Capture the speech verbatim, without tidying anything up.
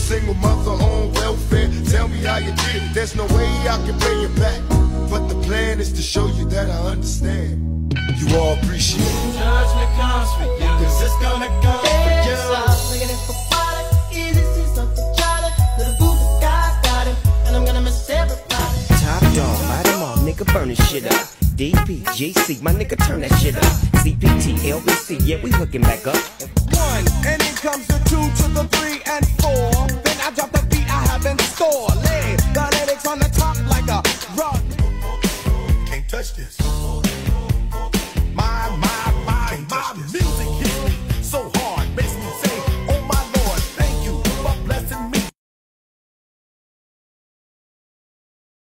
single mother on welfare. Tell me how you did it. There's no way I can pay you back, but the plan is to show you that I understand. You all appreciate it. Judgment comes for you, cause it's gonna come for you. Looking at for water, easy, see something jolly. Little boo, the guy got him, and I'm gonna miss everybody. Top dog, light 'em all, nigga, burn this shit up. D P, G C, my nigga, turn that shit up. C P T, L B C, yeah, we hooking back up. One, and then comes the two to the three and four. Then I drop the beat I have in store.